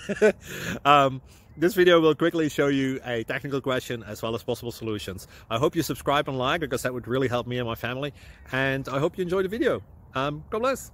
This video will quickly show you a technical question as well as possible solutions. I hope you subscribe and like, because that would really help me and my family. And I hope you enjoy the video. God bless.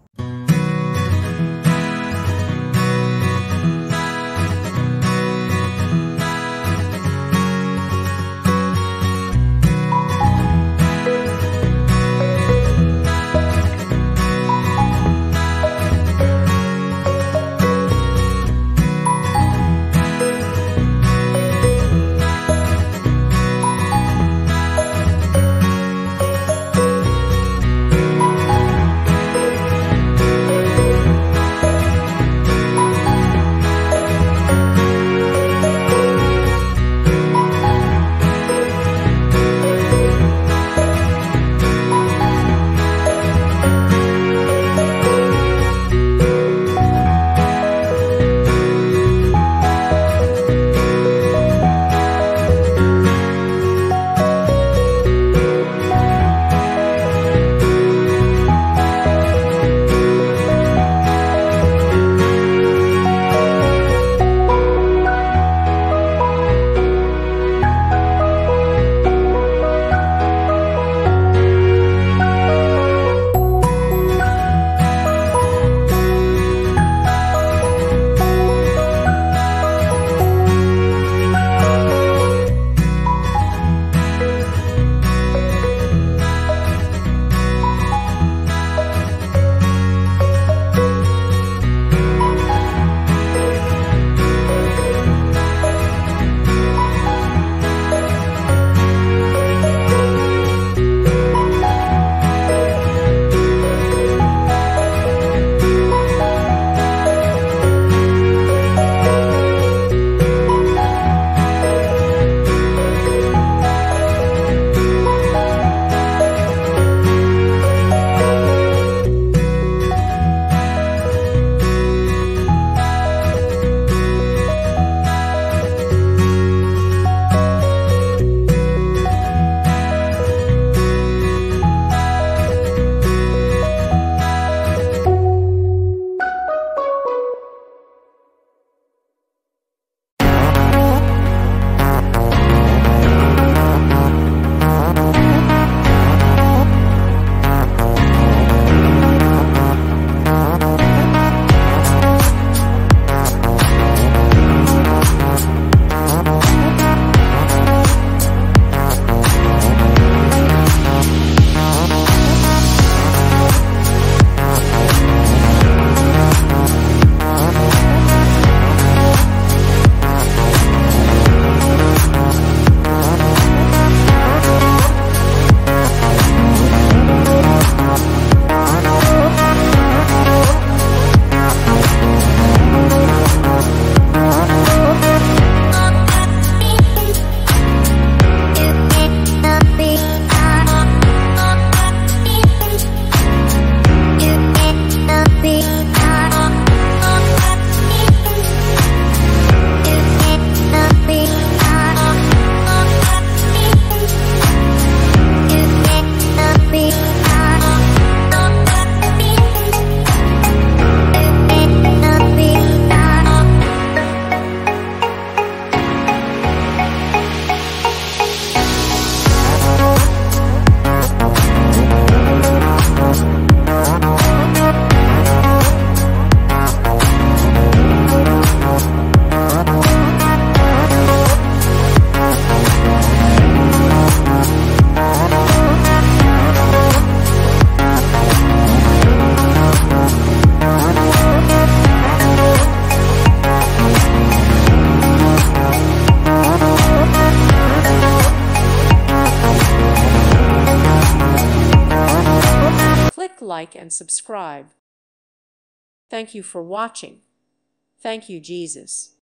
Like and subscribe. Thank you for watching. Thank you, Jesus.